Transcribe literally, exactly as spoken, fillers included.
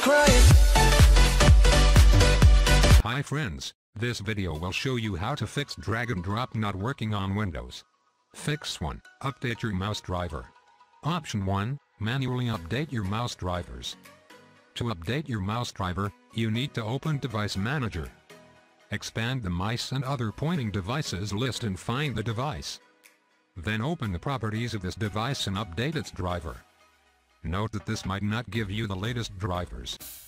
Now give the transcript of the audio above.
crying. Hi friends, this video will show you how to fix drag and drop not working on Windows. Fix one. Update your mouse driver. Option one. Manually update your mouse drivers. To update your mouse driver, you need to open Device Manager. Expand the mice and other pointing devices list and find the device. Then open the properties of this device and update its driver. Note that this might not give you the latest drivers.